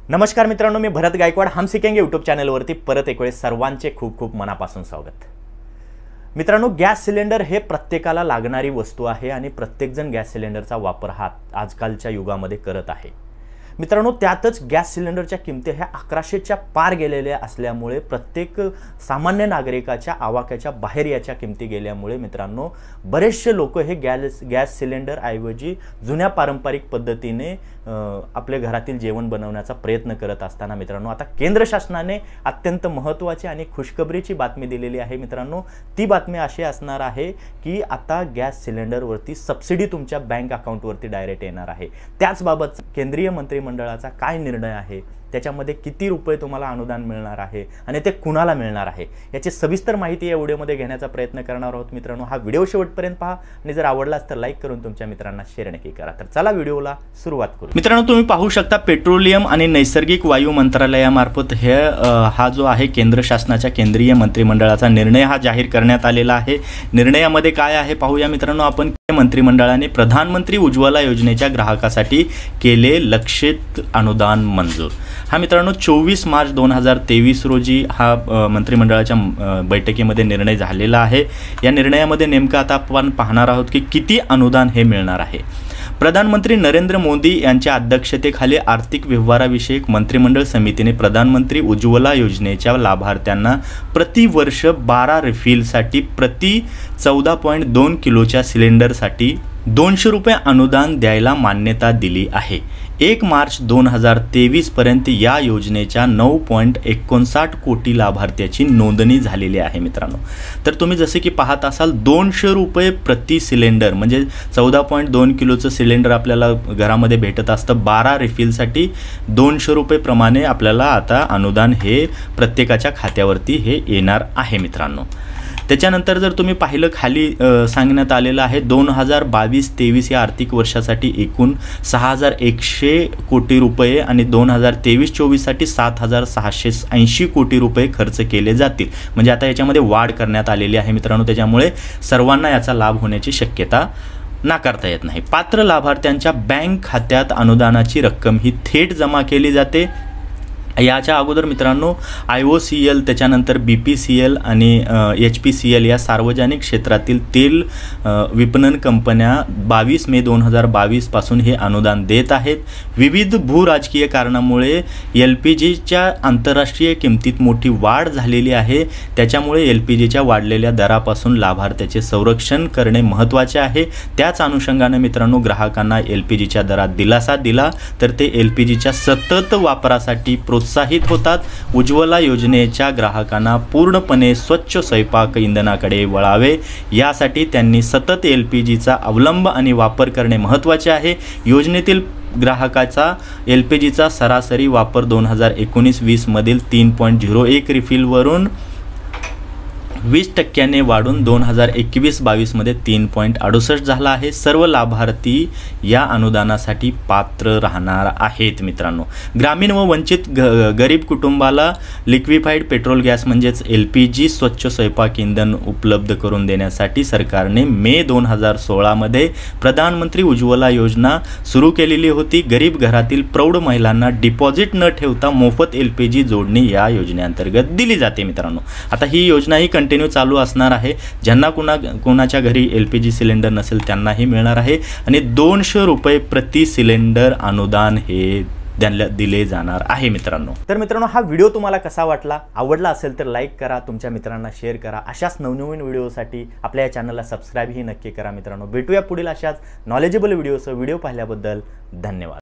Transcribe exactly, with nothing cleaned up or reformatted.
नमस्कार मित्रांनो, मी भरत गायकवाड हम सीखेंगे यूट्यूब चॅनलवरती परत एक वेळेस सर्वांचे खूप खूप मनापासून स्वागत। मित्रांनो, गॅस सिलेंडर हे प्रत्येकाला लागणारी वस्तू आहे आणि प्रत्येकजण गॅस सिलेंडरचा वापर हा आजकालच्या युगामध्ये करत आहे। मित्रांनो, त्यातच गॅस सिलेंडरच्या किमती ह्या अकराशेच्या पार गेलेल्या असल्यामुळे प्रत्येक सामान्य नागरिकाच्या आवाक्याच्या बाहेर याच्या किमती गेल्यामुळे मित्रांनो बरेचसे लोक हे गॅस गॅस सिलेंडर ऐवजी जुन्या पारंपरिक पद्धतीने आपल्या घरातील जेवण बनवण्याचा प्रयत्न करत असताना मित्रांनो आता केंद्र शासनाने अत्यंत महत्त्वाची आणि खुशखबरीची बातमी दिलेली आहे। मित्रांनो, ती बातमी अशी असणार आहे की आता गॅस सिलेंडरवरती सबसिडी तुमच्या बँक अकाउंटवरती डायरेक्ट येणार आहे। त्याचबाबत केंद्रीय मंत्री मंडळाचा काय निर्णय आहे, त्याच्यामध्ये किती रुपये तुम्हाला अनुदान मिळणार आहे आणि ते कुणाला मिळणार आहे याची सविस्तर माहिती या व्हिडिओमध्ये घेण्याचा प्रयत्न करणार आहोत। मित्रांनो, हा व्हिडिओ शेवटपर्यंत पहा आणि जर आवडलास तर लाईक करून तुमच्या मित्रांना शेअर नक्की करा। तर चला व्हिडिओला सुरुवात करू। मित्रांनो, तुम्ही पाहू शकता पेट्रोलियम आणि नैसर्गिक वायू मंत्रालयामार्फत हे हा जो आहे केंद्र शासनाच्या केंद्रीय मंत्रिमंडळाचा निर्णय हा जाहीर करण्यात आलेला आहे। निर्णयामध्ये काय आहे पाहूया मित्रांनो आपण। मंत्रिमंडळाने प्रधानमंत्री उज्ज्वला योजनेच्या ग्राहकासाठी केले लक्षित अनुदान मंजूर। हा मित्रांनो चोवीस मार्च दोन हजार तेवीस रोजी हा मंत्रिमंडळाच्या बैठकीमध्ये निर्णय झालेला आहे। या निर्णयामध्ये नेमका आता आपण पाहणार आहोत की किती अनुदान हे मिळणार आहे। प्रधानमंत्री नरेंद्र मोदी यांच्या अध्यक्षतेखाली आर्थिक व्यवहाराविषयक मंत्रिमंडळ समितीने प्रधानमंत्री उज्ज्वला योजनेच्या लाभार्थ्यांना प्रतिवर्ष बारा रिफिलसाठी प्रति चौदा पॉईंट दोन किलोच्या सिलेंडरसाठी दोनशे रुपये अनुदान द्यायला मान्यता दिली आहे। एक मार्च दोन हजार तेवीस पर्यंत या योजनेच्या नऊ पॉईंट एकोणसाठ कोटी लाभार्थ्याची नोंदणी झालेली आहे। मित्रांनो, तर तुम्ही जसे की पाहत असाल दोनशे रुपये प्रति सिलेंडर म्हणजे चौदा पॉईंट दोन किलोचं सिलेंडर आपल्याला घरामध्ये भेटत असतं। बारा रिफिलसाठी दोनशे रुपये प्रमाणे आपल्याला आता अनुदान हे प्रत्येकाच्या खात्यावरती हे येणार आहे। मित्रांनो, त्याच्यानंतर जर तुम्ही पाहिलं खाली सांगण्यात आलेलं आहे दोन हजार बावीस तेवीस या आर्थिक वर्षासाठी एकूण सहा हजार एकशे कोटी रुपये आणि दोन हजार तेवीस चोवीससाठी सात हजार सहाशे ऐंशी कोटी रुपये खर्च केले जातील। म्हणजे आता याच्यामध्ये वाढ करण्यात आलेली आहे मित्रांनो, त्याच्यामुळे सर्वांना याचा लाभ होण्याची शक्यता नाकारता येत नाही। पात्र लाभार्थ्यांच्या बँक खात्यात अनुदानाची रक्कम ही थेट जमा केली जाते। याच्या अगोदर मित्रांनो आय ओ सी एल त्याच्यानंतर बी पी सी एल आणि एच पी सी एल या सार्वजनिक क्षेत्रातील तेल विपणन कंपन्या बावीस मे दोन हजार बावीस पासून हे अनुदान देत आहेत। विविध भूराजकीय कारणामुळे एल पी जीच्या आंतरराष्ट्रीय किमतीत मोठी वाढ झालेली आहे। त्याच्यामुळे एल पी जीच्या वाढलेल्या दरापासून लाभार्थ्याचे संरक्षण करणे महत्त्वाचे आहे। त्याच अनुषंगाने मित्रांनो ग्राहकांना एल पी जीच्या दरात दिलासा दिला तर ते एल पी जीच्या सतत वापरासाठी प्रोत्साहित होतात। उज्ज्वला योजनेच्या ग्राहकांना पूर्णपणे स्वच्छ स्वयंपाक इंधनाकडे वळावे यासाठी त्यांनी सतत एल पी जीचा अवलंब आणि वापर करणे महत्त्वाचे आहे। योजनेतील ग्राहकाचा एल पी जीचा सरासरी वापर दोन हजार एकोणीस वीस मधील तीन पॉईंट झिरो एक रिफिलवरून वीस टक्क्याने वाढून दोन हजार एकवीस बावीस मध्ये तीन पॉईंट अडुसष्ट झाला आहे। सर्व लाभार्थी या अनुदानासाठी पात्र राहणार आहेत। मित्रांनो, ग्रामीण व वंचित गरीब कुटुंबाला लिक्विफाईड पेट्रोल गॅस म्हणजेच एल पी जी स्वच्छ स्वयंपाक इंधन उपलब्ध करून देण्यासाठी सरकारने मे दोन हजार सोळा मध्ये प्रधानमंत्री उज्ज्वला योजना सुरू केलेली होती। गरीब घरातील प्रौढ महिलांना डिपॉझिट न ठेवता मोफत एल पी जी जोडणी या योजनेअंतर्गत दिली जाते। मित्रांनो, आता ही योजना ही कंटिन्यू चालू असणार आहे। ज्यांना कुणा कोणाच्या घरी एल पी जी सिलेंडर नसेल त्यांनाही मिळणार आहे आणि दोनशे रुपये प्रति सिलेंडर अनुदान हे त्यांना दिले जाणार आहे। मित्रांनो, तर मित्रांनो हा व्हिडिओ तुम्हाला कसा वाटला, आवडला असेल तर लाईक करा, तुमच्या मित्रांना शेअर करा। अशाच नवनवीन व्हिडिओसाठी आपल्या या चॅनलला सबस्क्राईब ही नक्की करा। मित्रांनो, भेटूया पुढील अशाच नॉलेजेबल व्हिडिओसह। व्हिडिओ पाहिल्याबद्दल धन्यवाद।